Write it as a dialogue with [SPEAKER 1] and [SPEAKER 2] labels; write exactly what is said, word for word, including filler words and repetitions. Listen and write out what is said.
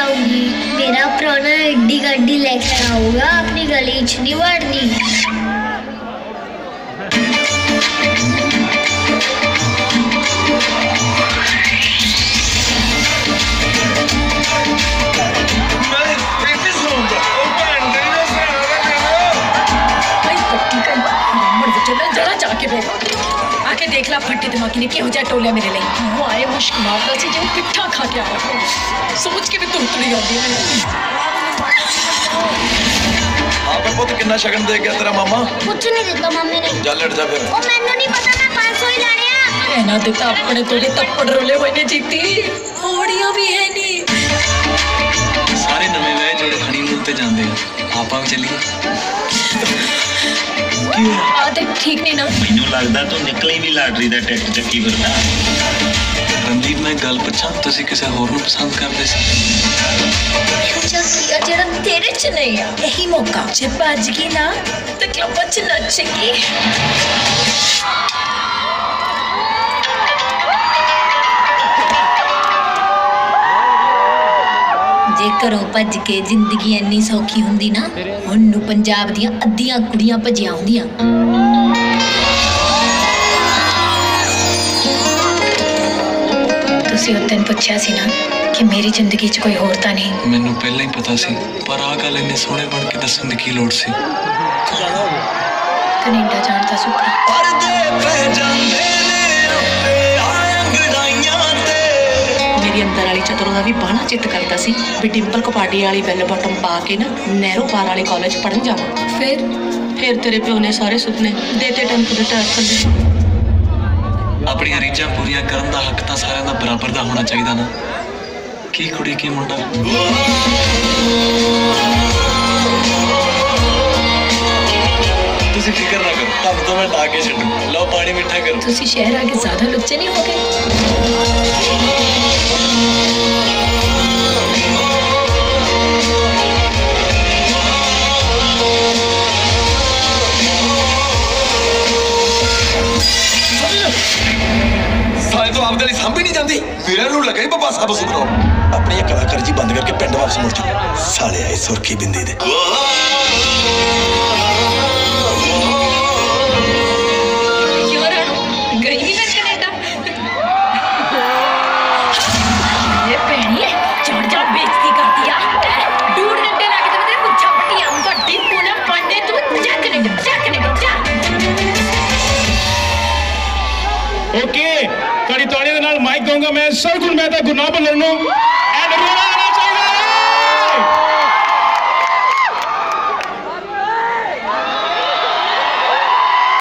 [SPEAKER 1] जाऊंगी। मेरा प्राणा एड्डी गड्डी लेकर आऊंगा, अपनी गली च नहीं वड़नी।
[SPEAKER 2] जरा जाके बैठ आके देख ला फट्टी दिमागी ने किहो जा टोलिया मेरे लिए। वो आए मुश्क मारदा सी जो पिट्ठा खा के आया, सोच के भी तुरतड़ी आउंदी है।
[SPEAKER 3] आपे पुत कितना शगन दे गया तेरा मामा?
[SPEAKER 1] कुछ नहीं देता मम्मी ने।
[SPEAKER 3] जा लड़ जा फिर।
[SPEAKER 1] ओ मैनू नहीं पता, मैं पाँच सौ ही लाने आ।
[SPEAKER 2] एना ते ता अपने तोड़े तप्पड़ रोले होए ने जीती, होड़ियां भी है नी।
[SPEAKER 3] सारे नवे वे जोड़े हनीमून ते जांदे हैं, आपा भी चलिए।
[SPEAKER 2] आदत ठीक नहीं ना।
[SPEAKER 4] मैनू लगदा तू निकली भी लाटरी दा टिकट चक्की फिरदा।
[SPEAKER 3] रंजीत मैं गल पूछां, तुसी किसे होर नूं पसंद करदे सी?
[SPEAKER 2] जसिया जेड़ा तेरे च नहीं आ, यही मौका जे भज गई ना ते क्लब च नचेगी। जे घरों भज के जिंदगी इन्नी सौखी हुंदी ना, हुण नूं पंजाब दियां अद्धियां कुड़ियां भजियां हुंदियां। तुसी उस दिन पुछया सी ना कि मेरी जिंदगी च कोई होर तां नहीं।
[SPEAKER 3] मैनू पहले ही पता सी, पर आ गल इन्ने सोहणे बन के दस्सण दी की लोड़ सी?
[SPEAKER 2] कनेडा जाण दा सुपना। मेरी अंदर वाली चतुरों का भी बड़ा चित्त करता सी भी डिंपल कपाड़ी वाली बैल बॉटम पा के ना नेहरू पार वाले कॉलेज पढ़न जावा। फिर फिर तेरे प्यो ने सारे सुपने देते टेंपू दे टायर थल्ले।
[SPEAKER 3] अपनी रीझां पूरियां करन दा हक तां सारिआं दा बराबर दा होना चाहिदा ना, की कुड़ी की मुंडा। तुसी फिकर ना करो, तब तो मैं ला के छड्डू। लो पानी मिठा करो।
[SPEAKER 2] तुसी शहर आके ज्यादा लुच्चे नहीं हो गए?
[SPEAKER 3] साले तो आपदे लिए सांभी नहीं जाती। मेरे नूं लगा ही बाबा साहब सुखरो अपनी कलाकार जी बंद करके पिंड वापस मुड़ चुके। साले आए सुर्खी बिंदी दे।
[SPEAKER 5] ओके, कड़ी ताड़ियां दे नाल माइक दूंगा मैं। सर गुरमेहता गुरनाम भुल्लर नूं।